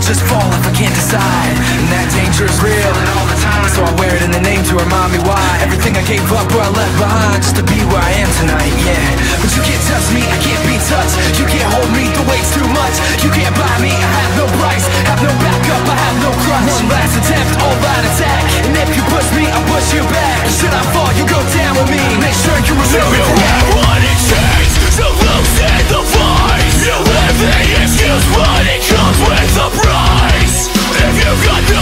just fall if I can't decide. And that danger is real and all the time, so I wear it in the name to remind me why. Everything I gave up or I left behind just to be where I am tonight, yeah. But you can't touch me, I can't be touched. You can't hold me, the weight's too much. You can't buy me, I have no price, have no backup, I have no crutch. One last attempt, all-out attack, and if you push me, I'll push you back. And should I fall, you go down with me. Make sure you remember that. You have what it takes to loosen the vice. You have the excuse, but it comes with a price. If you got no